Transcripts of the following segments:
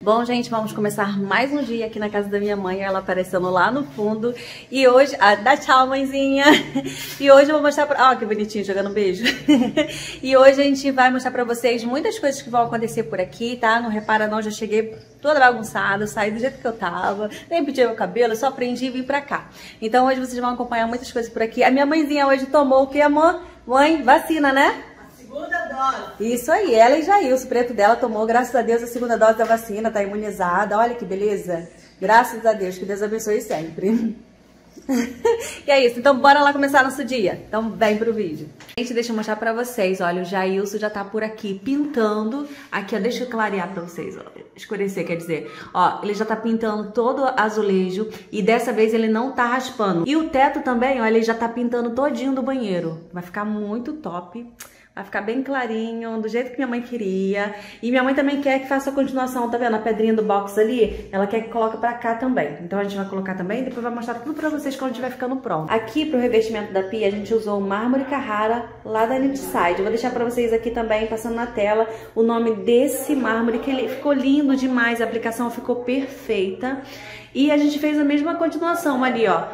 Bom, gente, vamos começar mais um dia aqui na casa da minha mãe, ela aparecendo lá no fundo. E hoje, dá tchau, mãezinha. E hoje eu vou mostrar pra... Ó, que bonitinho, jogando um beijo. E hoje a gente vai mostrar pra vocês muitas coisas que vão acontecer por aqui, tá? Não repara não, já cheguei toda bagunçada, saí do jeito que eu tava, nem pedi meu cabelo, só aprendi e vim pra cá. Então hoje vocês vão acompanhar muitas coisas por aqui. A minha mãezinha hoje tomou o que, amor? Mãe, vacina, né? Segunda dose. Isso aí, ela e Jailson, o preto dela, tomou, graças a Deus, a segunda dose da vacina, tá imunizada. Olha que beleza. Graças a Deus, que Deus abençoe sempre. E é isso, então bora lá começar nosso dia. Então vem pro vídeo. Gente, deixa eu mostrar pra vocês, olha, o Jailson já tá por aqui pintando. Aqui, ó, deixa eu clarear pra vocês, ó, escurecer, quer dizer. Ó, ele já tá pintando todo o azulejo e dessa vez ele não tá raspando. E o teto também, ó, ele já tá pintando todinho do banheiro. Vai ficar muito top. Vai ficar bem clarinho, do jeito que minha mãe queria. E minha mãe também quer que faça a continuação, tá vendo? A pedrinha do box ali, ela quer que coloque pra cá também. Então a gente vai colocar também e depois vai mostrar tudo pra vocês quando estiver ficando pronto. Aqui pro revestimento da pia, a gente usou o mármore Carrara lá da Nitside. Eu vou deixar pra vocês aqui também, passando na tela, o nome desse mármore, que ele ficou lindo demais. A aplicação ficou perfeita. E a gente fez a mesma continuação ali, ó,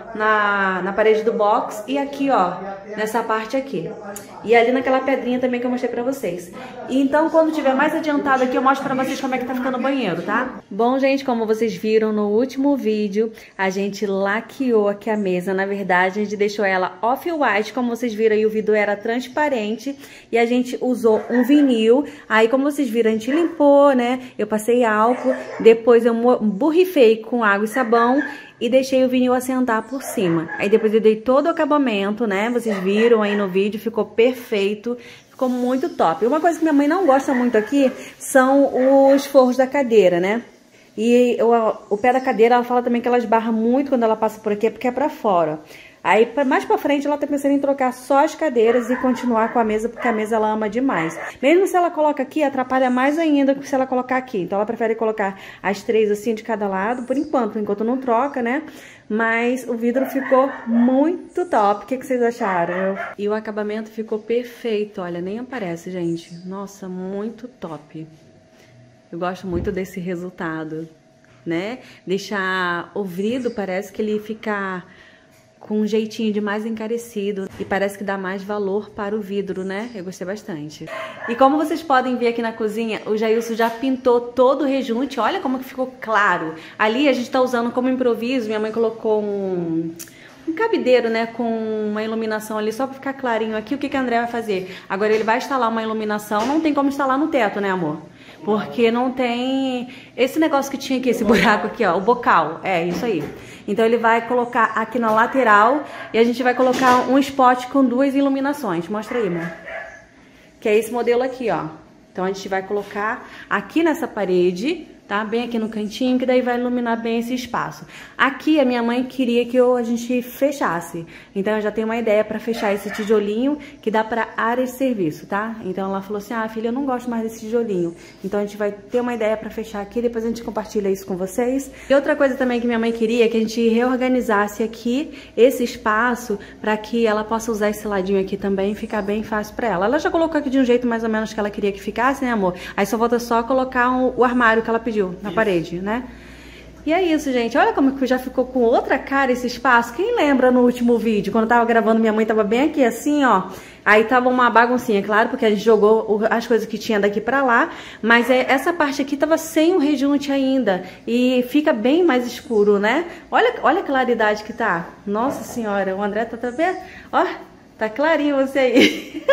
na parede do box e aqui, ó, nessa parte aqui. E ali naquela pedrinha também que eu mostrei pra vocês. Então, quando tiver mais adiantado aqui, eu mostro pra vocês como é que tá ficando o banheiro, tá? Bom, gente, como vocês viram no último vídeo, a gente laqueou aqui a mesa. Na verdade, a gente deixou ela off-white, como vocês viram aí, o vidro era transparente. E a gente usou um vinil. Aí, como vocês viram, a gente limpou, né? Eu passei álcool, depois eu borrifei com água e sabão e deixei o vinil assentar por cima. Aí depois eu dei todo o acabamento, né? Vocês viram aí no vídeo, ficou perfeito, ficou muito top. Uma coisa que minha mãe não gosta muito aqui são os forros da cadeira, né? E o pé da cadeira, ela fala também que ela esbarra muito quando ela passa por aqui, porque é pra fora. Aí, mais pra frente, ela tá pensando em trocar só as cadeiras e continuar com a mesa, porque a mesa ela ama demais. Mesmo se ela coloca aqui, atrapalha mais ainda que se ela colocar aqui. Então, ela prefere colocar as três assim de cada lado, por enquanto não troca, né? Mas o vidro ficou muito top. O que vocês acharam? E o acabamento ficou perfeito, olha, nem aparece, gente. Nossa, muito top. Eu gosto muito desse resultado, né? Deixar o vidro, parece que ele fica com um jeitinho de mais encarecido e parece que dá mais valor para o vidro, né? Eu gostei bastante. E como vocês podem ver aqui na cozinha, o Jailson já pintou todo o rejunte. Olha como que ficou claro. Ali a gente tá usando como improviso, minha mãe colocou um cabideiro, né, com uma iluminação ali só para ficar clarinho aqui. O que que a André vai fazer? Agora ele vai instalar uma iluminação, não tem como instalar no teto, né, amor? Porque não tem esse negócio que tinha aqui, esse buraco aqui, ó, o bocal, é isso aí. Então ele vai colocar aqui na lateral e a gente vai colocar um spot com duas iluminações. Mostra aí, amor. Que é esse modelo aqui, ó. Então a gente vai colocar aqui nessa parede, tá? Bem aqui no cantinho, que daí vai iluminar bem esse espaço. Aqui a minha mãe queria que a gente fechasse. Então eu já tenho uma ideia para fechar esse tijolinho que dá para área de serviço, tá? Então ela falou assim: "Ah, filha, eu não gosto mais desse tijolinho". Então a gente vai ter uma ideia para fechar aqui, depois a gente compartilha isso com vocês. E outra coisa também que minha mãe queria é que a gente reorganizasse aqui esse espaço para que ela possa usar esse ladinho aqui também e ficar bem fácil para ela. Ela já colocou aqui de um jeito mais ou menos que ela queria que ficasse, né, amor? Aí só falta só colocar o armário que ela pediu na parede, né? E é isso, gente. Olha como que já ficou com outra cara esse espaço. Quem lembra no último vídeo, quando eu tava gravando, minha mãe tava bem aqui assim, ó. Aí tava uma baguncinha, claro, porque a gente jogou as coisas que tinha daqui pra lá. Mas essa parte aqui tava sem o rejunte ainda. E fica bem mais escuro, né? Olha a claridade que tá. Nossa senhora, o André tá vendo? Ó. Tá clarinho você aí.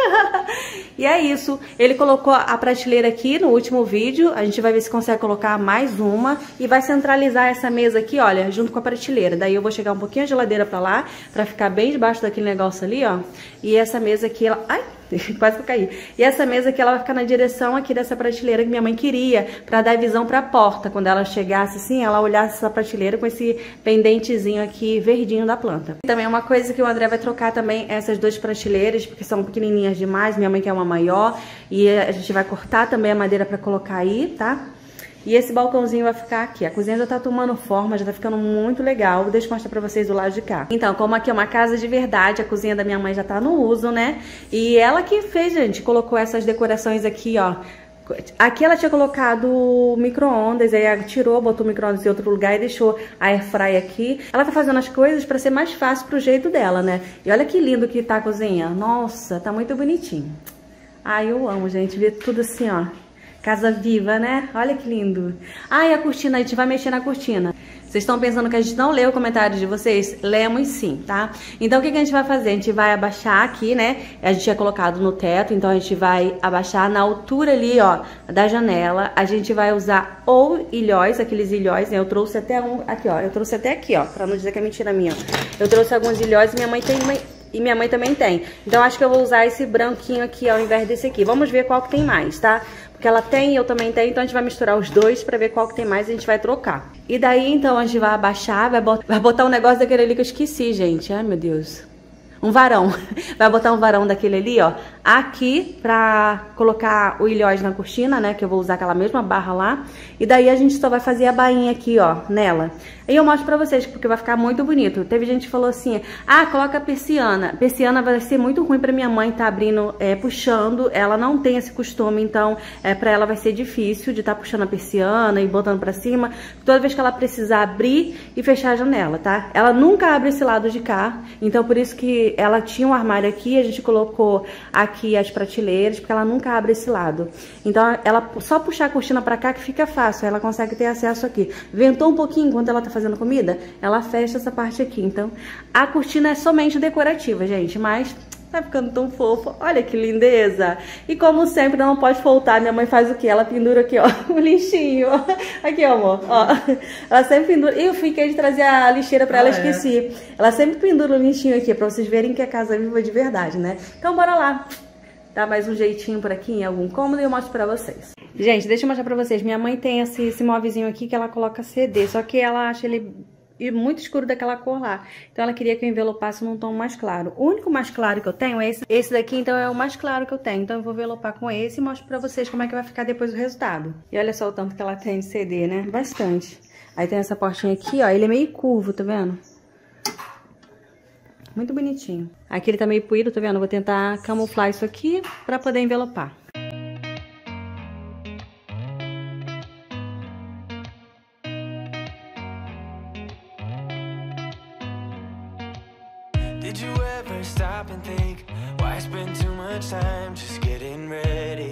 E é isso. Ele colocou a prateleira aqui no último vídeo. A gente vai ver se consegue colocar mais uma. E vai centralizar essa mesa aqui, olha, junto com a prateleira. Daí eu vou chegar um pouquinho a geladeira pra lá, pra ficar bem debaixo daquele negócio ali, ó. E essa mesa aqui, ela... Ai! Quase que eu caí. E essa mesa aqui, ela vai ficar na direção aqui dessa prateleira que minha mãe queria, pra dar visão pra porta. Quando ela chegasse assim, ela olhasse essa prateleira com esse pendentezinho aqui verdinho da planta. Também uma coisa que o André vai trocar também, essas duas prateleiras, porque são pequenininhas demais. Minha mãe quer uma maior. E a gente vai cortar também a madeira pra colocar aí, tá? E esse balcãozinho vai ficar aqui. A cozinha já tá tomando forma, já tá ficando muito legal. Deixa eu mostrar pra vocês do lado de cá. Então, como aqui é uma casa de verdade, a cozinha da minha mãe já tá no uso, né? E ela que fez, gente, colocou essas decorações aqui, ó, Aqui ela tinha colocado micro-ondas, aí tirou, botou o micro-ondas em outro lugar e deixou a airfryer aqui. Ela tá fazendo as coisas pra ser mais fácil pro jeito dela, né? E olha que lindo que tá a cozinha. Nossa, tá muito bonitinho. Ai, eu amo, gente, ver tudo assim, ó. Casa viva, né? Olha que lindo. Ai, a cortina, a gente vai mexer na cortina. Vocês estão pensando que a gente não lê o comentário de vocês? Lemos sim, tá? Então, o que a gente vai fazer? A gente vai abaixar aqui, né? A gente tinha colocado no teto, então a gente vai abaixar na altura ali, ó, da janela. A gente vai usar ou ilhóis, aqueles ilhóis, né? Eu trouxe até um, aqui, ó. Eu trouxe até aqui, ó, pra não dizer que é mentira minha, ó. Eu trouxe alguns ilhóis e minha mãe tem e minha mãe também tem. Então, acho que eu vou usar esse branquinho aqui ao invés desse aqui. Vamos ver qual que tem mais, tá? Porque ela tem e eu também tenho, então a gente vai misturar os dois pra ver qual que tem mais e a gente vai trocar. E daí, então, a gente vai abaixar, vai botar um negócio daquele ali que eu esqueci, gente. Ai, meu Deus. Um varão. Vai botar um varão daquele ali, ó, aqui pra colocar o ilhós na cortina, né, que eu vou usar aquela mesma barra lá. E daí a gente só vai fazer a bainha aqui, ó, nela. Aí eu mostro pra vocês, porque vai ficar muito bonito. Teve gente que falou assim, ah, coloca a persiana. Persiana vai ser muito ruim pra minha mãe tá abrindo, puxando. Ela não tem esse costume, então pra ela vai ser difícil de tá puxando a persiana e botando pra cima. Toda vez que ela precisar abrir e fechar a janela, tá? Ela nunca abre esse lado de cá, então por isso que ela tinha um armário aqui, a gente colocou aqui as prateleiras, porque ela nunca abre esse lado. Então ela só puxar a cortina pra cá que fica fácil, ela consegue ter acesso aqui. Ventou um pouquinho enquanto ela tá fazendo comida, ela fecha essa parte aqui. Então a cortina é somente decorativa, gente, mas tá ficando tão fofa. Olha que lindeza. E como sempre, não pode faltar. Minha mãe faz o quê? Ela pendura aqui, ó, o lixinho. Aqui, ó, amor. Ó. Ela sempre pendura. Eu fiquei de trazer a lixeira pra ela, esqueci. Ela sempre pendura o lixinho aqui, pra vocês verem que é casa viva de verdade, né? Então, bora lá. Dá mais um jeitinho por aqui em algum cômodo e eu mostro pra vocês. Gente, deixa eu mostrar pra vocês. Minha mãe tem esse móvelzinho aqui que ela coloca CD, só que ela acha ele muito escuro daquela cor lá. Então ela queria que eu envelopasse num tom mais claro. O único mais claro que eu tenho é esse. Esse daqui, então, é o mais claro que eu tenho. Então eu vou envelopar com esse e mostro pra vocês como é que vai ficar depois o resultado. E olha só o tanto que ela tem de CD, né? Bastante. Aí tem essa portinha aqui, ó. Ele é meio curvo, tá vendo? Muito bonitinho. Aqui ele tá meio puído, tá vendo? Eu vou tentar camuflar isso aqui pra poder envelopar. Did you ever stop and think, why spend too much time just getting ready?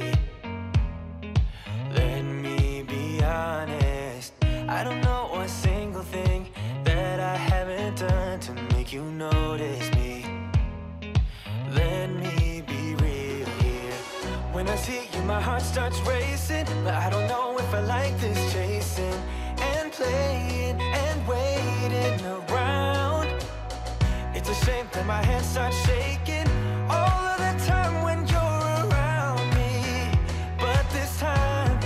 Let me be honest, I don't know a single thing that I haven't done to make you notice me. Let me be real here. When I see you, my heart starts racing, but I don't know if I like this chasing and playing and waiting around. It's a shame that my hands start shaking all of the time when you're around me. But this time,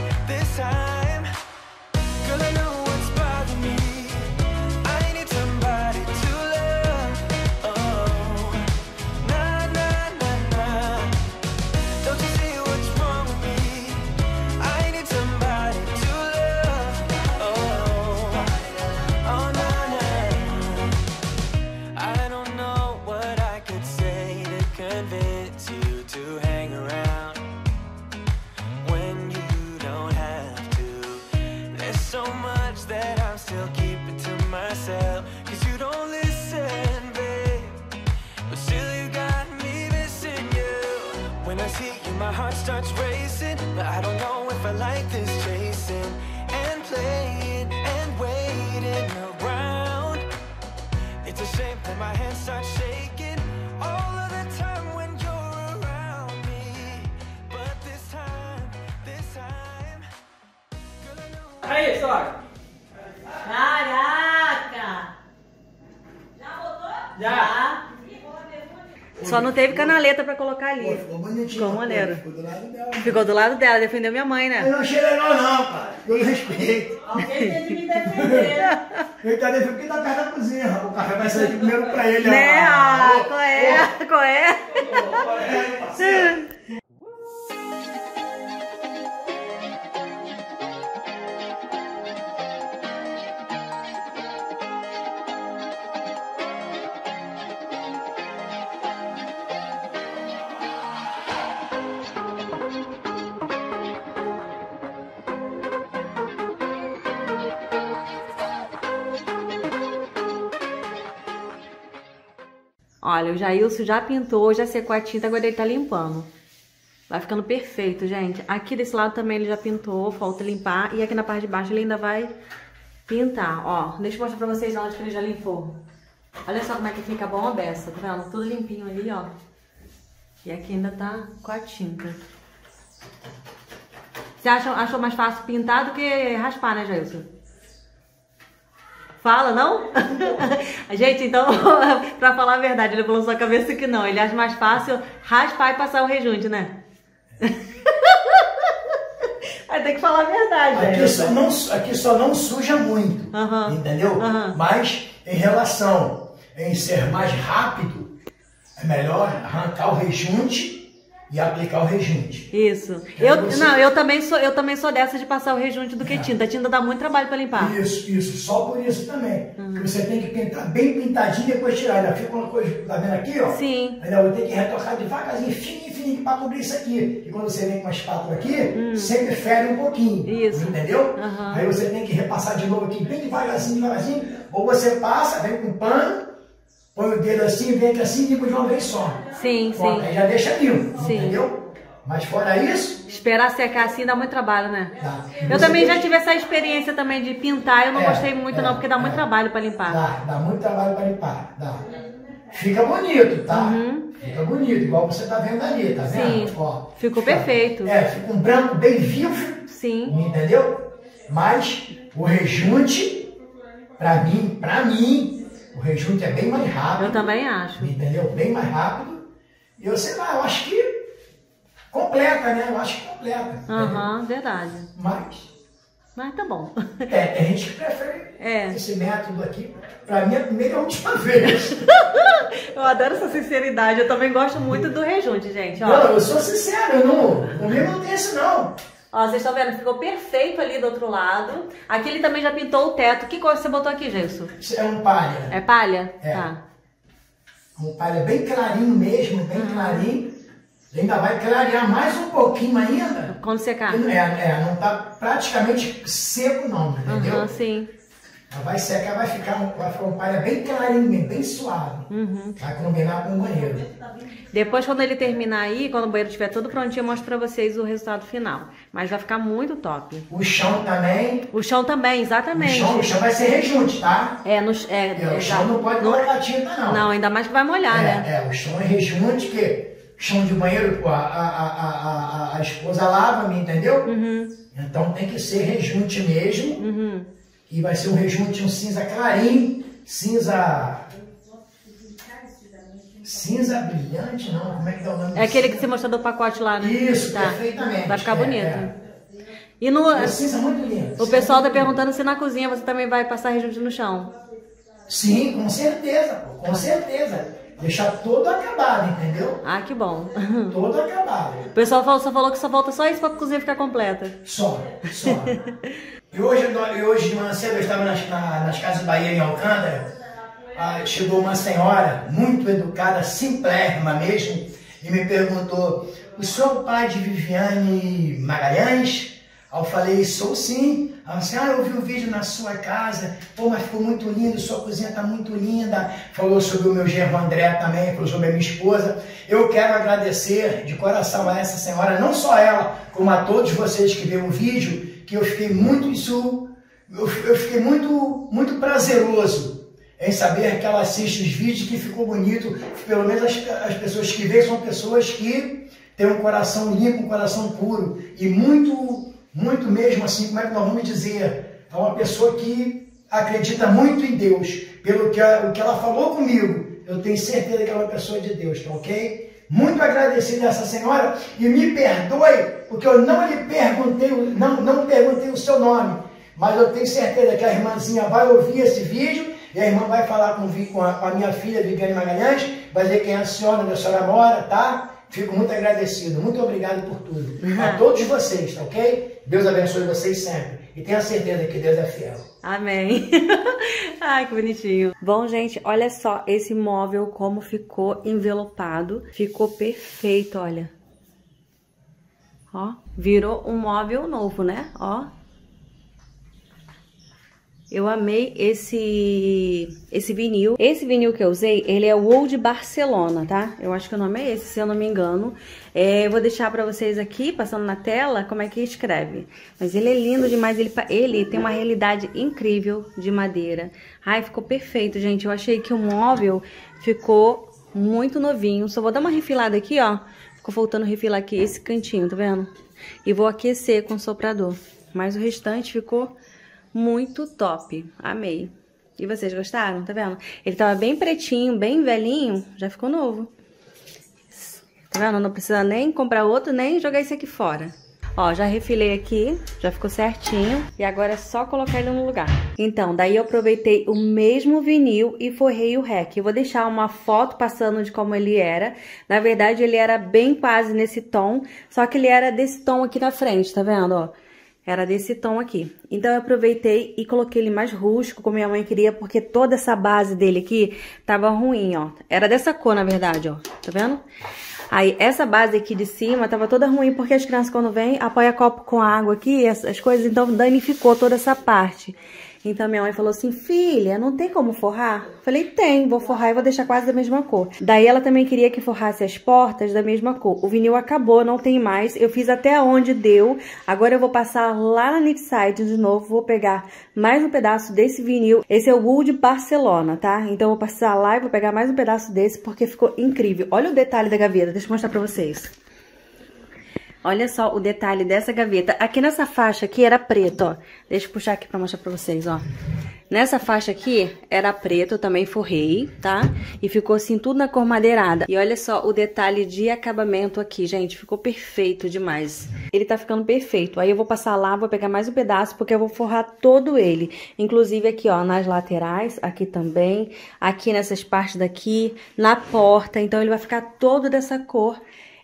girl, I know what's bothering me. I need somebody to love. Oh, nah, nah, nah, nah. Don't you see what's wrong with me? I need somebody to love. Oh, oh, nah, nah. I don't know what I could say to convince you to hang around when you don't have to. There's so much that I'm still keeping to myself, 'cause you don't listen, babe. But still you got me missing you. When I see you, my heart starts racing, but I don't know if I like this chasing and playing and waiting around. It's a shame that my hands start shaking all of the time when you're around me. But this time, girl, I know. Aí, sogra. Caraca! Já botou? Já. Só não teve canaleta pra colocar ali. Pô, ficou bonitinho. Ficou maneiro. Ficou do lado dela. Ficou do lado dela, defendeu minha mãe, né? Eu não achei legal não, cara. Eu respeito. Alguém tem que me defender. Ele tá defendendo porque tá perto da cozinha. O café vai sair primeiro pra ele. Né? Ah, Ah, qual é? Qual é? qual é, parceiro? Olha, o Jailson já pintou, já secou a tinta, agora ele tá limpando. Vai ficando perfeito, gente. Aqui desse lado também ele já pintou, falta limpar. E aqui na parte de baixo ele ainda vai pintar, ó. Deixa eu mostrar pra vocês onde que ele já limpou. Olha só como é que fica bom a beça, tá vendo? Tudo limpinho ali, ó. E aqui ainda tá com a tinta. Você achou mais fácil pintar do que raspar, né, Jailson? Fala, não? Gente, então, pra falar a verdade, ele falou sua cabeça que não. Ele acha mais fácil raspar e passar o rejunte, né? Aí tem que falar a verdade. Aqui só não suja muito, entendeu? Mas em relação em ser mais rápido, é melhor arrancar o rejunte e aplicar o rejunte. Isso. Eu também sou dessa de passar o rejunte do que tinta. A tinta dá muito trabalho para limpar. Isso. Só por isso também. Porque você tem que pintar bem pintadinho e depois tirar. Ainda fica uma coisa, tá vendo aqui, ó? Sim. Ainda vou ter que retocar devagarzinho, fininho, para cobrir isso aqui. E quando você vem com uma espátula aqui, sempre fere um pouquinho. Isso. Entendeu? Aí você tem que repassar de novo aqui bem devagarzinho. Ou você passa, vem com um pano, põe o dedo assim, vem aqui assim e limpa de uma vez só. Sim. Aí já deixa limpo, entendeu? Mas fora isso... Esperar secar assim dá muito trabalho, né? Dá. Eu também já tive essa experiência também de pintar, eu não gostei muito não, porque dá muito trabalho para limpar. Dá muito trabalho para limpar, dá. Fica bonito, tá? Fica bonito, igual você tá vendo ali, tá vendo? Sim, ó, ficou perfeito. Fica um branco bem vivo. Sim. Entendeu? Mas o rejunte, pra mim, o rejunte é bem mais rápido. Eu também acho. Entendeu? Bem mais rápido. E eu sei lá, eu acho que completa, né? Eu acho que completa. Verdade. Mas tá bom. Tem gente que prefere esse método aqui. Pra mim é a primeira e a última vez. Eu adoro essa sinceridade. Eu também gosto muito do rejunte, gente. Ó. Não, eu sou sincero. Comigo não tem isso, não. Ó, vocês estão vendo? Ficou perfeito ali do outro lado. Aqui ele também já pintou o teto. Que cor você botou aqui, Jailson? Isso é um palha. É palha? É. Tá. Um palha bem clarinho mesmo, bem clarinho. Ainda vai clarear mais um pouquinho ainda. Quando secar. Não tá praticamente seco não, entendeu? Sim. Vai secar, vai ficar um palha bem clarinho, bem suave. Vai combinar com o banheiro. Depois, quando ele terminar aí, quando o banheiro estiver todo prontinho, eu mostro pra vocês o resultado final. Mas vai ficar muito top. O chão também. O chão também, exatamente. O chão vai ser rejunte, tá? O chão não pode colocar tinta, não. Não, ainda mais que vai molhar, né? O chão é rejunte, que chão de banheiro, a esposa lava, me entendeu? Então tem que ser rejunte mesmo. E vai ser um rejunte, um cinza clarinho, cinza brilhante, não, como é que dá o nome? É aquele que você mostrou do pacote lá, né? Isso, perfeitamente. Vai ficar bonito. E é cinza muito lindo. O pessoal tá perguntando se na cozinha você também vai passar rejunte no chão. Sim, com certeza, com certeza. Deixar todo acabado, entendeu? Ah, que bom. Todo acabado. O pessoal só falou que só falta só isso pra cozinha ficar completa. Só. E hoje de manhã cedo eu estava nas Casas Bahia em Alcântara. Chegou uma senhora muito educada, simplérrima mesmo, e me perguntou: o senhor é o pai de Viviane Magalhães? Aí eu falei: sou sim. Ela disse: eu vi o vídeo na sua casa, pô, mas ficou muito lindo, sua cozinha está muito linda. Falou sobre o meu genro André também, falou sobre a minha esposa. Eu quero agradecer de coração a essa senhora, não só ela, como a todos vocês que viram o vídeo, que eu fiquei muito prazeroso em saber que ela assiste os vídeos, que ficou bonito. Pelo menos as pessoas que veem são pessoas que têm um coração limpo, um coração puro. E muito mesmo assim, como é que nós vamos dizer? É uma pessoa que acredita muito em Deus. Pelo que ela falou comigo, eu tenho certeza que ela é uma pessoa de Deus, tá ok? Muito agradecido a essa senhora, e me perdoe, porque eu não lhe perguntei, não perguntei o seu nome, mas eu tenho certeza que a irmãzinha vai ouvir esse vídeo, e a irmã vai falar com a minha filha, Viviane Magalhães, vai dizer quem é a senhora, onde a senhora mora, tá? Fico muito agradecido, muito obrigado por tudo. A todos vocês, tá ok? Deus abençoe vocês sempre. E tenha certeza que Deus é fiel. Amém. Ai, que bonitinho. Bom, gente, olha só esse móvel como ficou envelopado. Ficou perfeito, olha. Ó, virou um móvel novo, né? Ó. Eu amei esse vinil. Esse vinil que eu usei, ele é o Old Barcelona, tá? Eu acho que o nome é esse, se eu não me engano. Eu vou deixar pra vocês aqui, passando na tela, como é que escreve. Mas ele é lindo demais, ele tem uma realidade incrível de madeira. Ai, ficou perfeito, gente. Eu achei que o móvel ficou muito novinho. Só vou dar uma refilada aqui, ó. Ficou faltando refilar aqui esse cantinho, tá vendo? E vou aquecer com o soprador. Mas o restante ficou muito top. Amei. E vocês gostaram? Tá vendo? Ele tava bem pretinho, bem velhinho. Já ficou novo. Tá vendo? Não precisa nem comprar outro, nem jogar esse aqui fora. Ó, já refilei aqui. Já ficou certinho. E agora é só colocar ele no lugar. Então, daí eu aproveitei o mesmo vinil e forrei o REC. Eu vou deixar uma foto passando de como ele era. Na verdade, ele era bem quase nesse tom. Só que ele era desse tom aqui na frente, tá vendo? Ó. Era desse tom aqui. Então, eu aproveitei e coloquei ele mais rústico, como minha mãe queria, porque toda essa base dele aqui tava ruim, ó. Era dessa cor, na verdade, ó. Tá vendo? Aí, essa base aqui de cima tava toda ruim, porque as crianças, quando vêm, apoia copo com água aqui, as coisas, então danificou toda essa parte. Então, minha mãe falou assim, filha, não tem como forrar? Falei, tem, vou forrar e vou deixar quase da mesma cor. Daí, ela também queria que forrasse as portas da mesma cor. O vinil acabou, não tem mais. Eu fiz até onde deu. Agora, eu vou passar lá na Knitside de novo. Vou pegar mais um pedaço desse vinil. Esse é o Old Barcelona, tá? Então, eu vou passar lá e vou pegar mais um pedaço desse, porque ficou incrível. Olha o detalhe da gaveta, deixa eu mostrar pra vocês. Olha só o detalhe dessa gaveta. Aqui nessa faixa aqui era preto, ó. Deixa eu puxar aqui pra mostrar pra vocês, ó. Nessa faixa aqui era preto, eu também forrei, tá? E ficou assim tudo na cor madeirada. E olha só o detalhe de acabamento aqui, gente. Ficou perfeito demais. Ele tá ficando perfeito. Aí eu vou passar lá, vou pegar mais um pedaço, porque eu vou forrar todo ele. Inclusive aqui, ó, nas laterais, aqui também. Aqui nessas partes daqui, na porta. Então ele vai ficar todo dessa cor,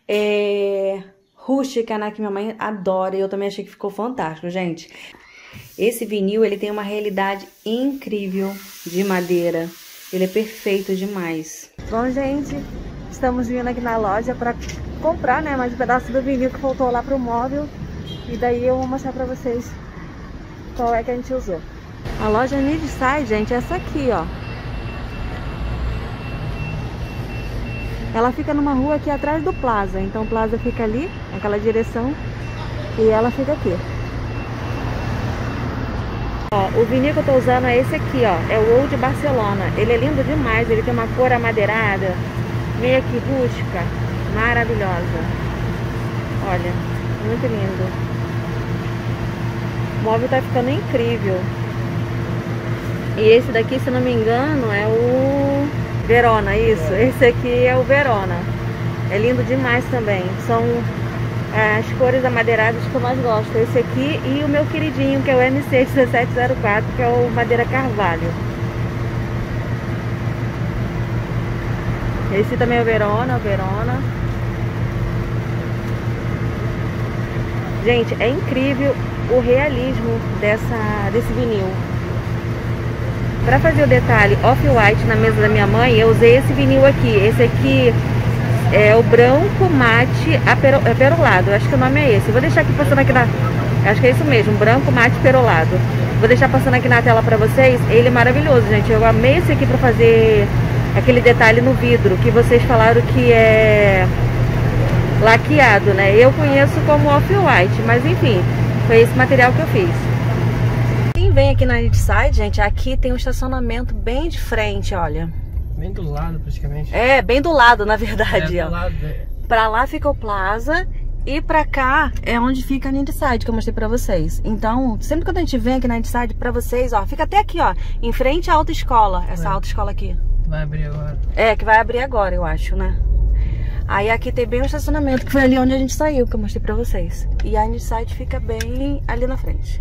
rústica, né, que minha mãe adora, e eu também achei que ficou fantástico, gente. Esse vinil, ele tem uma realidade incrível de madeira. Ele é perfeito demais. Bom, gente, estamos vindo aqui na loja pra comprar, né, mais um pedaço do vinil que faltou lá pro móvel. E daí eu vou mostrar pra vocês qual é que a gente usou. A loja Knitside, gente, é essa aqui, ó. Ela fica numa rua aqui atrás do Plaza. Então o Plaza fica ali, naquela direção, e ela fica aqui. Ó, o vinil que eu tô usando é esse aqui, ó. É o Old Barcelona. Ele é lindo demais, ele tem uma cor amadeirada, meio que rústica, maravilhosa. Olha, muito lindo. O móvel tá ficando incrível. E esse daqui, se não me engano, é o Verona, isso. Esse aqui é o Verona. É lindo demais também. São as cores amadeiradas que eu mais gosto. Esse aqui e o meu queridinho, que é o MC1704, que é o Madeira Carvalho. Esse também é o Verona, Gente, é incrível o realismo desse vinil. Pra fazer o detalhe off-white na mesa da minha mãe, eu usei esse vinil aqui. Esse aqui é o branco mate perolado. Acho que o nome é esse. Vou deixar aqui passando aqui na... Acho que é isso mesmo, branco mate perolado. Vou deixar passando aqui na tela pra vocês. Ele é maravilhoso, gente. Eu amei esse aqui pra fazer aquele detalhe no vidro, que vocês falaram que é laqueado, né? Eu conheço como off-white, mas enfim, foi esse material que eu fiz. Quem vem aqui na Knitside, gente, aqui tem um estacionamento bem de frente, olha. Bem do lado, praticamente. É, bem do lado, na verdade, ó. Do lado, Pra lá fica o Plaza e pra cá é onde fica a Knitside, que eu mostrei pra vocês. Então, sempre que a gente vem aqui na Knitside pra vocês, ó, fica até aqui, ó, em frente à autoescola, essa autoescola aqui. Vai abrir agora. É, que vai abrir agora, eu acho, né? Aí aqui tem bem o estacionamento, que foi ali onde a gente saiu, que eu mostrei pra vocês. E a Knitside fica bem ali na frente.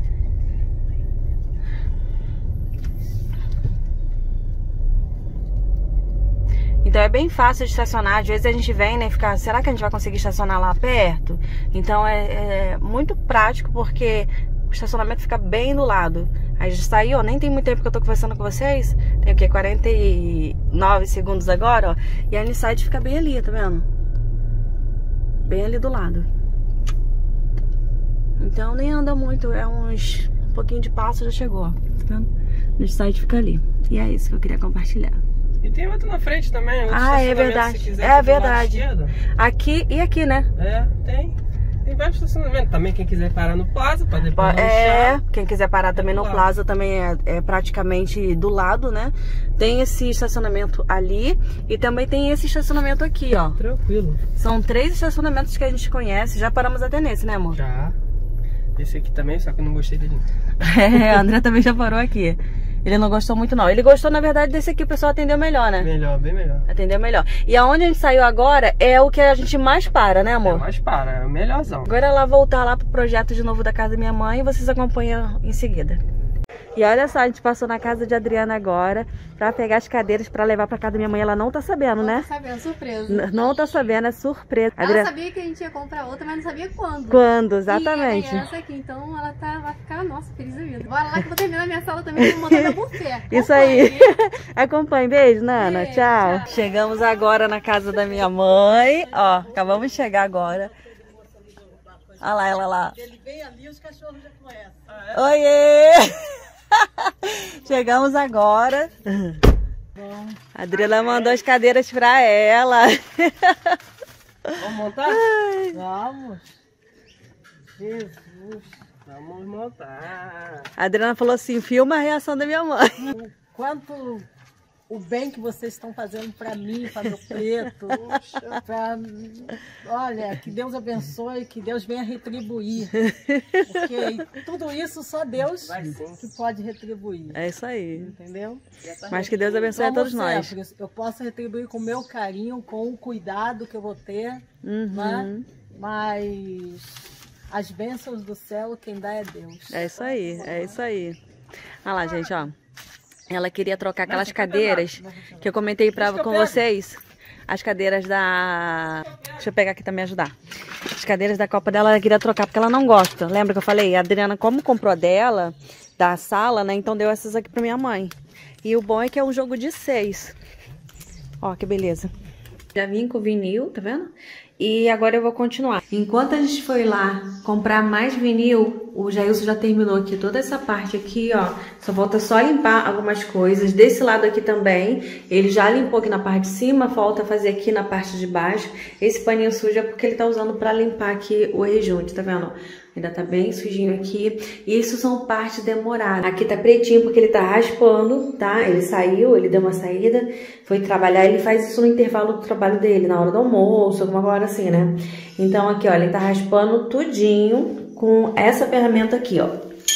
Então é bem fácil de estacionar. Às vezes a gente vem, né, fica, será que a gente vai conseguir estacionar lá perto? Então é muito prático, porque o estacionamento fica bem do lado. A gente saiu, ó, nem tem muito tempo que eu tô conversando com vocês. Tem o quê? 49 segundos agora, ó. E a Knitside fica bem ali, tá vendo? Bem ali do lado. Então nem anda muito, é uns... um pouquinho de passo já chegou, ó. vendo? No site fica ali. E é isso que eu queria compartilhar. E tem outro na frente também. Outro Ah, é estacionamento, verdade. se quiser, É aqui do lado verdade. esquerdo. Aqui e aqui, né? É, tem. Tem vários estacionamentos. Também quem quiser parar no Plaza pra depois É, lanchar. quem quiser parar também no do lado. Plaza também é praticamente do lado, né? Tem esse estacionamento ali e também tem esse estacionamento aqui, ó. Tranquilo. São 3 estacionamentos que a gente conhece. Já paramos até nesse, né, amor? Já. Esse aqui também, só que eu não gostei dele. É, a André também já parou aqui. Ele não gostou muito, não. Ele gostou, na verdade, desse aqui. O pessoal atendeu melhor, né? Melhor, bem melhor. Atendeu melhor. E aonde a gente saiu agora é o que a gente mais para, né, amor? Mas para, é o melhorzão. Agora ela voltar lá pro projeto de novo da casa da minha mãe e vocês acompanham em seguida. E olha só, a gente passou na casa de Adriana agora pra pegar as cadeiras pra levar pra casa da minha mãe. Ela não tá sabendo, né? Não tá sabendo, surpresa. Não tá sabendo, é surpresa. Ela sabia que a gente ia comprar outra, mas não sabia quando. Quando, exatamente. E essa aqui, então ela vai ficar, nossa, feliz da vida. Bora lá que eu vou terminar minha sala também, vou montar meu buffet. Isso aí. Acompanhe. Beijo, Nana. Beijo, tchau. tchau. Chegamos agora na casa da minha mãe. Ó, acabamos de chegar agora. Olha lá, ela lá. Ele vem ali, os cachorros já conhecem. Oiê! Chegamos agora. A Adriana mandou as cadeiras pra ela. Vamos montar? Ai. Vamos. Jesus. Vamos montar. A Adriana falou assim, filma a reação da minha mãe. Quanto o bem que vocês estão fazendo para mim, para meu preto. Olha, que Deus abençoe, que Deus venha retribuir. Porque tudo isso só Deus que pode retribuir. É isso aí. Entendeu? Mas que Deus abençoe a Como todos nós. sempre, eu posso retribuir com o meu carinho, com o cuidado que eu vou ter, né? Mas as bênçãos do céu, quem dá é Deus. É isso aí, é isso aí. Olha lá, gente, ó. Ela queria trocar aquelas cadeiras que eu comentei com vocês. As cadeiras da... Deixa eu pegar aqui pra me ajudar. As cadeiras da Copa dela, ela queria trocar porque ela não gosta. Lembra que eu falei? A Adriana, como comprou dela, da sala, né? Então deu essas aqui pra minha mãe. E o bom é que é um jogo de 6. Ó, que beleza. Já vim com o vinil, tá vendo? E agora eu vou continuar. Enquanto a gente foi lá comprar mais vinil, o Jailson já terminou aqui toda essa parte aqui, ó. Só falta só limpar algumas coisas. Desse lado aqui também, ele já limpou aqui na parte de cima, falta fazer aqui na parte de baixo. Esse paninho sujo é porque ele tá usando pra limpar aqui o rejunte, tá vendo? Ainda tá bem sujinho aqui. E isso são partes demoradas. Aqui tá pretinho porque ele tá raspando, tá? Ele saiu, ele deu uma saída, foi trabalhar. Ele faz isso no intervalo do trabalho dele, na hora do almoço, alguma hora assim, né? Então aqui, ó, ele tá raspando tudinho com essa ferramenta aqui, ó.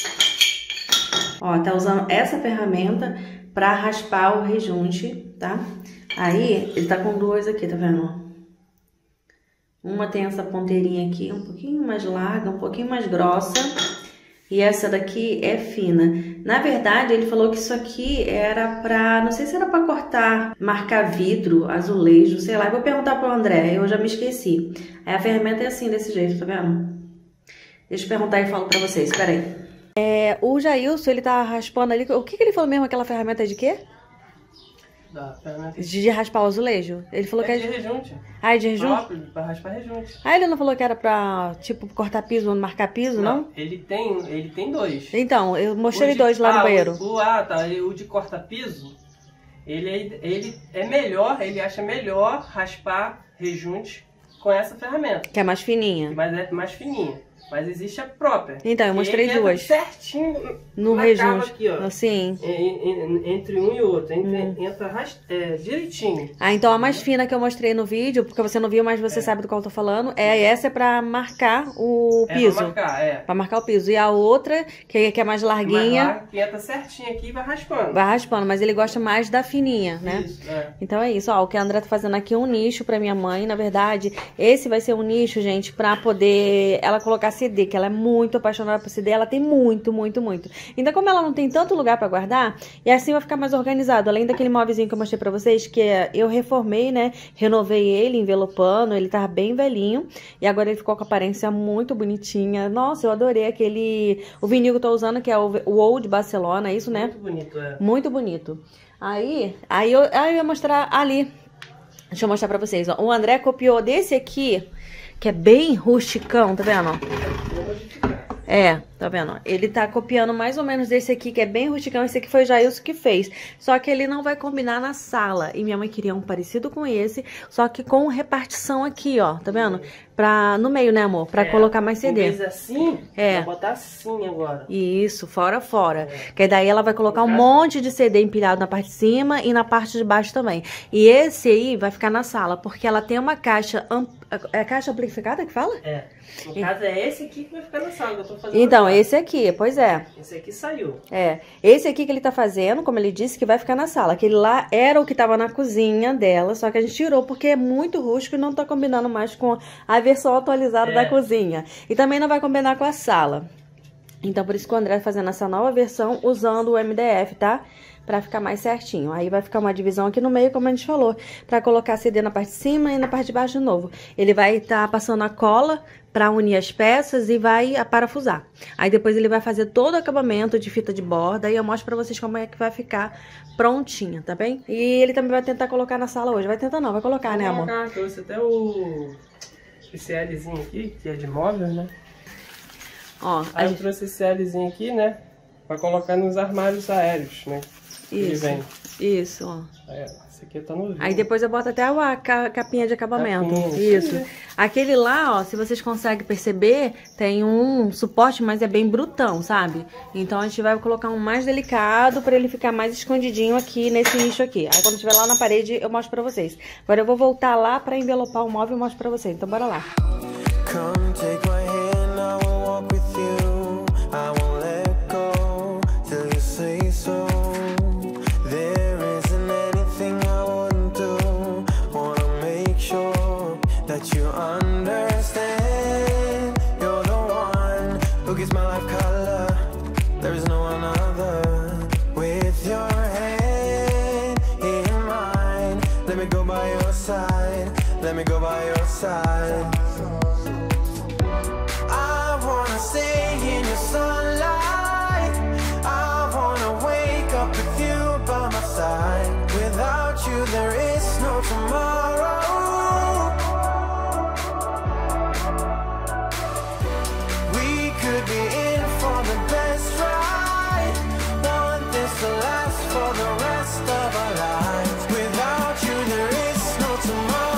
Ó, tá usando essa ferramenta pra raspar o rejunte, tá? Aí, ele tá com duas aqui, tá vendo? Uma tem essa ponteirinha aqui, um pouquinho mais larga, um pouquinho mais grossa. E essa daqui é fina. Na verdade, ele falou que isso aqui era pra... Não sei se era pra cortar, marcar vidro, azulejo, sei lá. Eu vou perguntar pro André, eu já me esqueci. Aí a ferramenta é assim, desse jeito, tá vendo? Deixa eu perguntar e falo pra vocês, peraí. O Jailson, ele tá raspando ali... O que ele falou mesmo, aquela ferramenta é de quê? De raspar o azulejo? Ele falou que é de rejunte. Ah, é de rejunte? Próprio, pra raspar rejunte. Ah, ele não falou que era pra, tipo, cortar piso, marcar piso, não? Ele tem dois. Então, eu mostrei dois lá no banheiro. O de corta-piso, ele é melhor, ele acha melhor raspar rejunte com essa ferramenta. Que é mais fininha. Mas é mais fininha. Mas existe a própria. Então, eu mostrei duas. Certinho no rejunte. Aqui, ó. Assim. Entre um e outro. Entra direitinho. Ah, então a mais fina que eu mostrei no vídeo, porque você não viu, mas você sabe do qual eu tô falando, essa é pra marcar o piso. Pra marcar, Pra marcar o piso. E a outra, que é mais larguinha. Mais larga, que entra certinho aqui e vai raspando. Vai raspando, mas ele gosta mais da fininha, né? Isso, Então é isso, ó. O que a André tá fazendo aqui é um nicho pra minha mãe. Na verdade, esse vai ser um nicho, gente, pra poder ela colocar CD, que ela é muito apaixonada por CD, ela tem muito. Então, como ela não tem tanto lugar pra guardar, e assim vai ficar mais organizado. Além daquele móvelzinho que eu mostrei pra vocês, que eu reformei, né? Renovei ele, envelopando, ele tava bem velhinho, e agora ele ficou com a aparência muito bonitinha. Nossa, eu adorei o vinil que eu tô usando, que é o Old Barcelona, é isso, né? Muito bonito, Muito bonito. Aí eu ia mostrar ali. Deixa eu mostrar pra vocês, ó. O André copiou desse aqui, que é bem rusticão, tá vendo? É, tá vendo? Ele tá copiando mais ou menos desse aqui, que é bem rusticão. Esse aqui foi o Jailson que fez. Só que ele não vai combinar na sala. E minha mãe queria um parecido com esse, só que com repartição aqui, ó. Tá vendo? No meio, né, amor? Pra colocar mais CD. Em vez assim, É. vou botar assim agora. Isso, fora. Que daí ela vai colocar um monte de CD empilhado na parte de cima e na parte de baixo também. E esse aí vai ficar na sala, porque ela tem uma caixa... É caixa amplificada que fala? É. No caso é esse aqui que vai ficar na sala que eu tô fazendo Então, agora. esse aqui, pois é. Esse aqui saiu. É, esse aqui que ele tá fazendo, como ele disse, que vai ficar na sala. Aquele lá era o que tava na cozinha dela, só que a gente tirou porque é muito rústico e não tá combinando mais com a versão atualizada da cozinha. E também não vai combinar com a sala. Então, por isso que o André tá fazendo essa nova versão usando o MDF, tá? Pra ficar mais certinho. Aí vai ficar uma divisão aqui no meio, como a gente falou, pra colocar CD na parte de cima e na parte de baixo de novo. Ele vai estar passando a cola pra unir as peças e vai parafusar. Aí depois ele vai fazer todo o acabamento de fita de borda e eu mostro pra vocês como é que vai ficar prontinha, tá bem? E ele também vai tentar colocar na sala hoje. Vai tentar não, vai colocar, né, amor? Eu trouxe até o Lzinho aqui, que é de móvel, né? Ó, Aí eu trouxe esse Lzinho aqui, né? Pra colocar nos armários aéreos, né? Ele isso, vem. isso, ó. É, esse aqui tá novinho. Aí depois eu boto até a capinha de acabamento. Capinha, Isso. Aquele lá, ó, se vocês conseguem perceber, tem um suporte, mas é bem brutão, sabe? Então a gente vai colocar um mais delicado pra ele ficar mais escondidinho aqui nesse nicho aqui. Aí quando tiver lá na parede, eu mostro pra vocês. Agora eu vou voltar lá pra envelopar o móvel e mostro pra vocês. Então bora lá. Come take my hand, I will walk with you. I won't let go till you say so. There isn't anything I wouldn't do. Wanna make sure that you understand. You're the one who gives my life color. There is no one other. With your hand in mine, let me go by your side. Let me go by your side. I wanna stay in your sunlight. I wanna wake up with you by my side. Without you there is no tomorrow. We could be in for the best ride. Want this to last for the rest of our lives. Without you there is no tomorrow.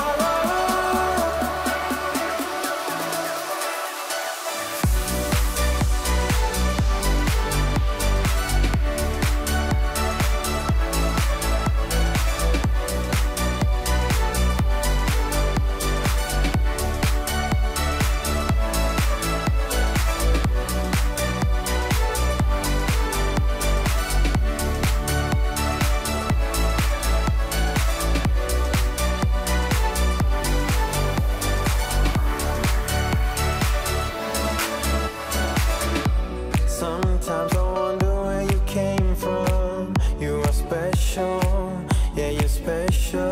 Sometimes I wonder where you came from. You are special, yeah, you're special.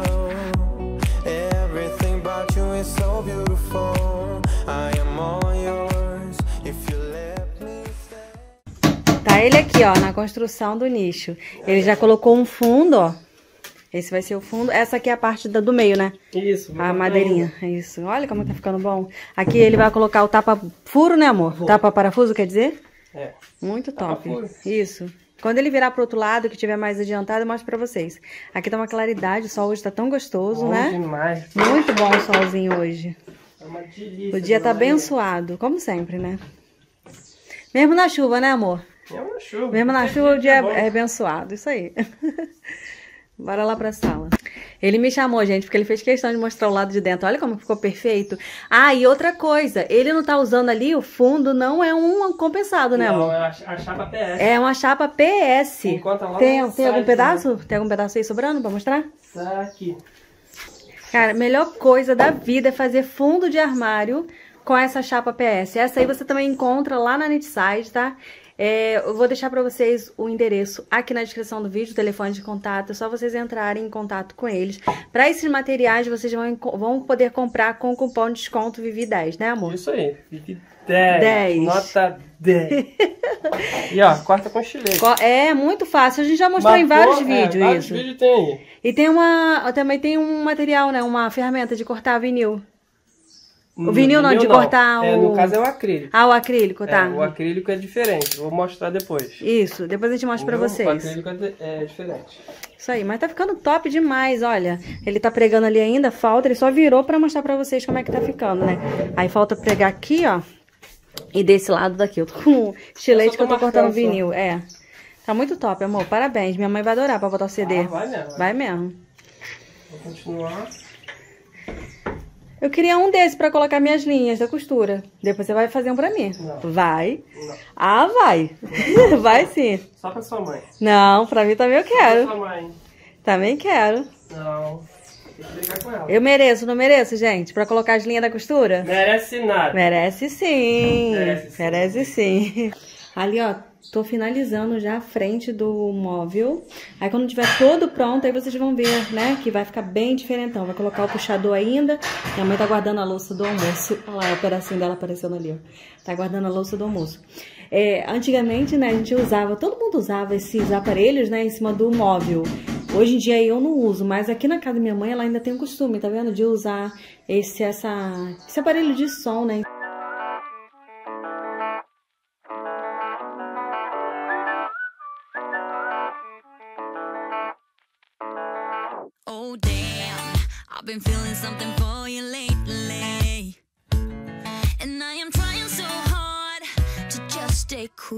Everything about you is so beautiful. I am all yours if you let me stay. Tá ele aqui, ó, na construção do nicho. Ele já colocou um fundo, ó. Esse vai ser o fundo. Essa aqui é a parte do meio, né? Isso. A madeirinha. Isso. Olha como tá ficando bom. Aqui ele vai colocar o tapa-furo, né, amor? Tapa-parafuso, quer dizer? É. Muito top. Tapa-furo. Isso. Quando ele virar pro outro lado, que tiver mais adiantado, eu mostro pra vocês. Aqui tá uma claridade, o sol hoje tá tão gostoso, Bom né? demais. Muito bom o solzinho hoje. É uma delícia. O dia tá de manhã. abençoado, como sempre, né? Mesmo na chuva, né, amor? É uma chuva. Mesmo na Qualquer chuva, o dia tá bom. é abençoado, isso aí. Bora lá pra sala. Ele me chamou, gente, porque ele fez questão de mostrar o lado de dentro. Olha como ficou perfeito. Ah, e outra coisa, ele não tá usando ali, o fundo não é um compensado, né, amor? Não, é a chapa PS. É uma chapa PS. Encontra lá Tem no algum site, pedaço? Tem algum pedaço aí sobrando pra mostrar? Tá aqui. Cara, a melhor coisa da vida é fazer fundo de armário com essa chapa PS. Essa aí você também encontra lá na Netside, tá? Eu vou deixar pra vocês o endereço aqui na descrição do vídeo, o telefone de contato. É só vocês entrarem em contato com eles. Pra esses materiais, vocês vão poder comprar com o cupom de desconto Vivi10, né, amor? Isso aí. Vivi 10. 10. Nota 10. E ó, corta com estilete. É muito fácil. A gente já mostrou em vários vídeos vários isso. vídeos tem aí. E tem também tem um material, né? Uma ferramenta de cortar vinil. O vinil não, de cortar o... No caso é o acrílico. Ah, o acrílico, tá. O acrílico é diferente, vou mostrar depois. Isso, depois a gente mostra pra vocês. O acrílico é diferente. Isso aí, mas tá ficando top demais, olha. Ele tá pregando ali ainda, falta, ele só virou pra mostrar pra vocês como é que tá ficando, né? Aí falta pregar aqui, ó, e desse lado daqui. Eu tô com estilete que eu tô cortando vinil, é. Tá muito top, amor, parabéns. Minha mãe vai adorar pra botar o CD. Vai mesmo. Vai mesmo. Vou continuar. Eu queria um desse pra colocar minhas linhas da costura. Depois você vai fazer um pra mim. Não. Vai? Não. Ah, vai. Vai sim. Só pra sua mãe. Não, pra mim também eu Só pra quero. sua mãe. Também quero. Não. Tem que brigar com ela. Eu mereço, não mereço, gente? Pra colocar as linhas da costura? Merece nada. Merece sim. Merece sim. Merece sim. Ali, ó, tô finalizando já a frente do móvel. Aí quando tiver todo pronto, aí vocês vão ver, né? Que vai ficar bem diferentão. Vai colocar o puxador ainda. Minha mãe tá guardando a louça do almoço. Olha lá, o pedacinho dela aparecendo ali, ó. Tá guardando a louça do almoço. Antigamente, né, a gente usava, todo mundo usava esses aparelhos, né, em cima do móvel. Hoje em dia eu não uso, mas aqui na casa da minha mãe ela ainda tem o costume, tá vendo? De usar esse aparelho de som, né? Oh damn, I've been feeling something for you lately, and I am trying so hard to just stay cool.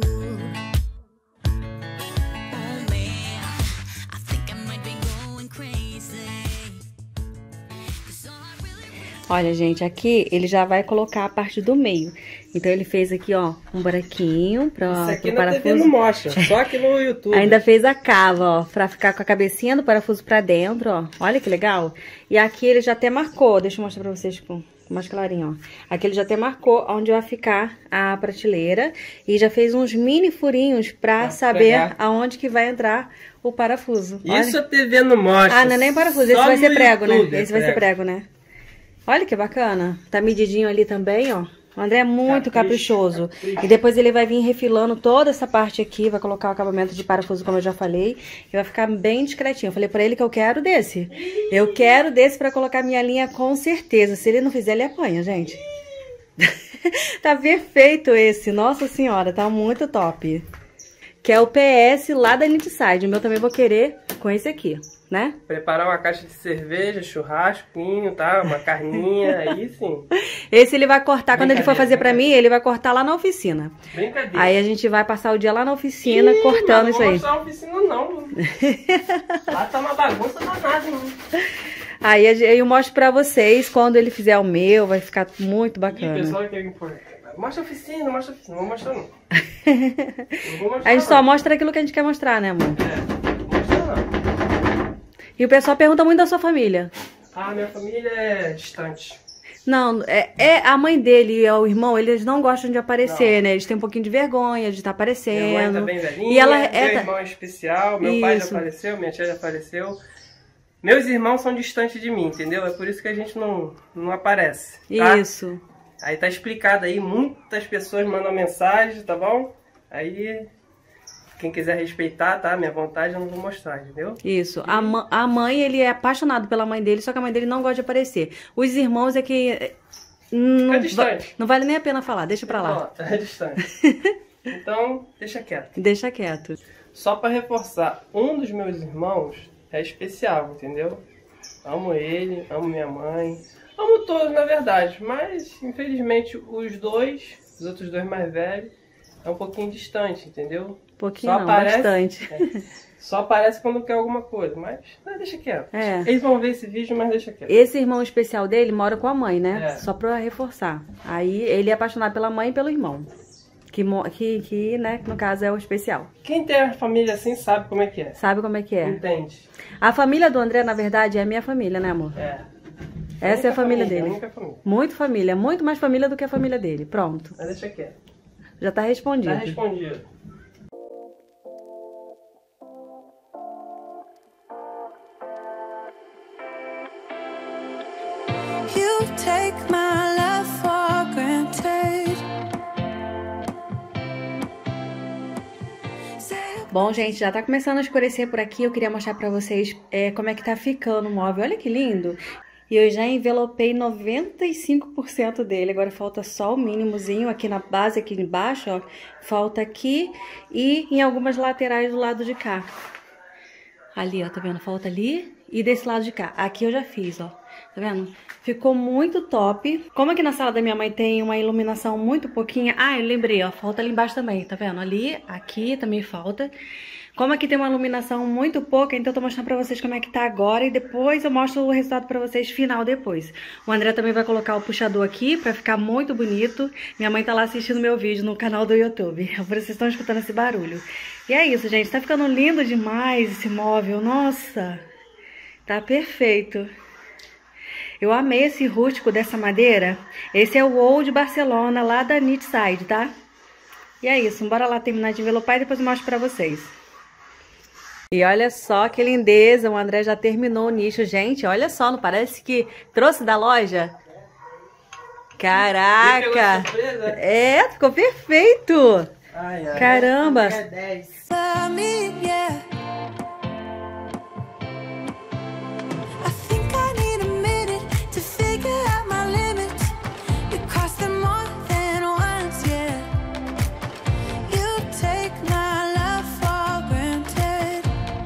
Oh man, I think I might be going crazy. 'Cause all I really Olha, gente, aqui ele já vai colocar a parte do meio. Então ele fez aqui, ó, um buraquinho para Isso aqui o na parafuso. TV não mostra, só aqui no YouTube. Ainda fez a cava, ó, pra ficar com a cabecinha do parafuso pra dentro, ó. Olha que legal. E aqui ele já até marcou, deixa eu mostrar pra vocês com mais clarinho, ó. Aqui ele já até marcou onde vai ficar a prateleira e já fez uns mini furinhos pra saber pegar. aonde que vai entrar o parafuso. Olha. Isso a TV não mostra. Ah, não é nem parafuso, esse Só vai ser no prego, YouTube né? é Esse vai ser prego, né? Olha que bacana. Tá medidinho ali também, ó. O André é muito caprichoso. E depois ele vai vir refilando toda essa parte aqui, vai colocar o acabamento de parafuso, como eu já falei, e vai ficar bem discretinho. Eu falei pra ele que eu quero desse. Eu quero desse pra colocar minha linha com certeza. Se ele não fizer, ele apanha, gente. Tá perfeito esse. Nossa senhora, tá muito top. Que é o PS lá da Knitside. O meu também vou querer com esse aqui, né? Preparar uma caixa de cerveja, churrasquinho, tá? Uma carninha, aí sim. Esse ele vai cortar, quando ele for fazer pra mim, ele vai cortar lá na oficina. Brincadeira. Aí a gente vai passar o dia lá na oficina cortando isso aí. Não vou mostrar a oficina não. Lá tá uma bagunça danada, hein? Aí eu mostro pra vocês quando ele fizer o meu, vai ficar muito E o bacana. pessoal quer impor. Mostra a oficina, mostra a oficina. Não vou mostrar não. Não vou mostrar A gente só não. mostra aquilo que a gente quer mostrar, né, amor? Não vou mostrar não. E o pessoal pergunta muito da sua família. Ah, minha família é distante. Não, a mãe dele e o irmão, eles não gostam de aparecer, né? Eles têm um pouquinho de vergonha de estar aparecendo. Minha mãe tá bem velhinha, E ela meu é... irmão é especial, meu pai já Isso. faleceu, minha tia já faleceu. Meus irmãos são distantes de mim, entendeu? É por isso que a gente não aparece, tá? Isso. Aí tá explicado aí, muitas pessoas mandam mensagem, tá bom? Aí, quem quiser respeitar, tá? Minha vontade eu não vou mostrar, entendeu? Isso. A mãe, ele é apaixonado pela mãe dele, só que a mãe dele não gosta de aparecer. Os irmãos é que... É distante. Não vale nem a pena falar, deixa pra lá. Ó, é distante. Então, deixa quieto. Deixa quieto. Só pra reforçar, um dos meus irmãos é especial, entendeu? Amo ele, amo minha mãe, amo todos na verdade, mas infelizmente os outros dois mais velhos, é um pouquinho distante, entendeu? Pouquinho Só não, aparece- bastante. Só aparece quando quer alguma coisa, mas deixa quieto. É. Eles vão ver esse vídeo, mas deixa quieto. Esse irmão especial dele mora com a mãe, né? É. Só pra reforçar. Aí ele é apaixonado pela mãe e pelo irmão. Que né, no caso é o especial. Quem tem a família assim sabe como é que é. Sabe como é que é? Entende? A família do André, na verdade, é a minha família, né, amor? É. Essa é a família A dele. única família. Muito família, muito mais família do que a família dele. Pronto. Mas deixa quieto. Já tá respondido. Tá respondido. You take my love for granted. Bom, gente, já tá começando a escurecer por aqui. Eu queria mostrar pra vocês como é que tá ficando o móvel. Olha que lindo. E eu já envelopei 95% dele. Agora falta só o mínimozinho aqui na base, aqui embaixo, ó. Falta aqui e em algumas laterais do lado de cá. Ali, ó, tá vendo? Falta ali e desse lado de cá. Aqui eu já fiz, ó. Tá vendo? Ficou muito top. Como aqui na sala da minha mãe tem uma iluminação muito pouquinha... Ah, eu lembrei, ó. Falta ali embaixo também, tá vendo? Ali, aqui também falta. Como aqui tem uma iluminação muito pouca, então eu tô mostrando pra vocês como é que tá agora e depois eu mostro o resultado pra vocês final depois. O André também vai colocar o puxador aqui pra ficar muito bonito. Minha mãe tá lá assistindo meu vídeo no canal do YouTube. Por isso vocês estão escutando esse barulho. E é isso, gente. Tá ficando lindo demais esse móvel. Nossa, tá perfeito. Eu amei esse rústico dessa madeira. Esse é o Old Barcelona lá da Knitside, tá? E é isso. Bora lá terminar de envelopar e depois eu mostro pra vocês. E olha só que lindeza, o André já terminou o nicho. Gente, olha só, não parece que trouxe da loja? Caraca! É, ficou perfeito! Ai, ai. Caramba! É 10. Love me, yeah. I think I need a minute to figure out my limits. You cross them more than once, yeah. You take my love for granted.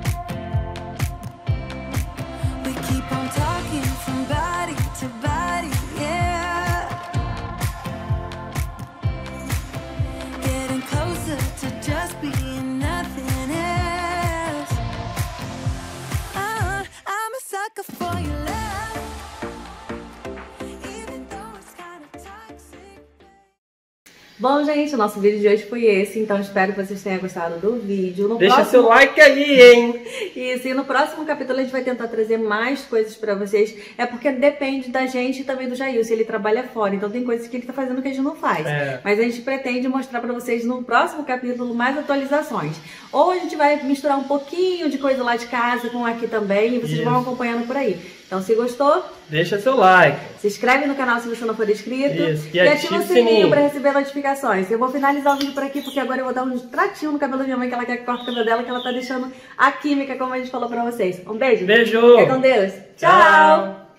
We keep on talking from body to body, yeah. Getting closer to just being nothing else. I'm a sucker for your love, even though it's kind of toxic. Bom, gente, o nosso vídeo de hoje foi esse, então espero que vocês tenham gostado do vídeo. No Deixa próximo... seu like aí, hein? Isso, e no próximo capítulo a gente vai tentar trazer mais coisas pra vocês. É porque depende da gente e também do Jair, se ele trabalha fora. Então tem coisas que ele tá fazendo que a gente não faz. Mas a gente pretende mostrar pra vocês no próximo capítulo mais atualizações. Ou a gente vai misturar um pouquinho de coisa lá de casa com aqui também e vocês vão acompanhando por aí. Então se gostou, Deixa seu like. se inscreve no canal se você não for inscrito. Isso, E ativa o sininho pra receber notificações. Eu vou finalizar o vídeo por aqui, porque agora eu vou dar um tratinho no cabelo da minha mãe, que ela quer que corte o cabelo dela, que ela tá deixando a química, como a gente falou pra vocês. Um beijo. Beijo. Fica com Deus. Tchau.